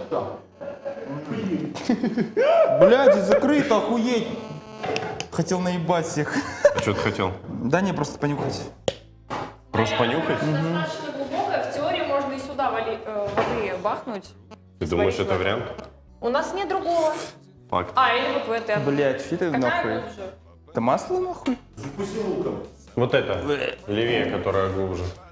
Блядь, закрыто, охуеть. Хотел наебать всех. А что ты хотел? Да не, просто понюхать. Просто понюхать? Достаточно глубокая, в теории можно и сюда воды бахнуть. Ты думаешь, это вариант? У нас нет другого. Факт. Или вот в этой. Блядь, что ты Какая нахуй? глубже? Это масло нахуй? Вот это, левее, которая глубже.